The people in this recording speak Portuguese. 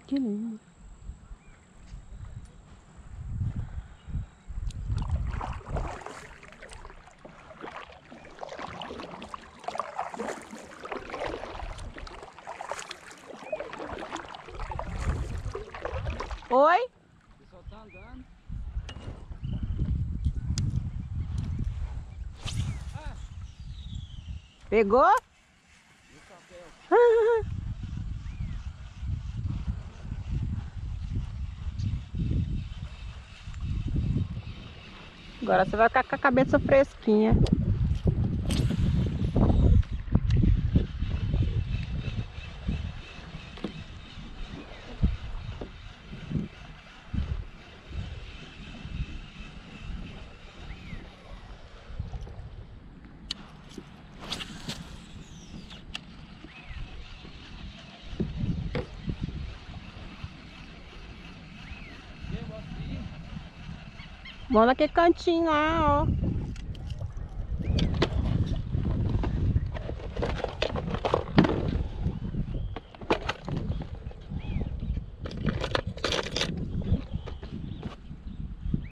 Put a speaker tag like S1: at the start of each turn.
S1: Que lindo. Oi?
S2: O pessoal tá andando. Ah,
S1: Pegou?
S2: no papel.
S1: Agora você vai ficar com a cabeça fresquinha.
S2: Eu aqui.
S1: Vamos naquele cantinho lá, ó.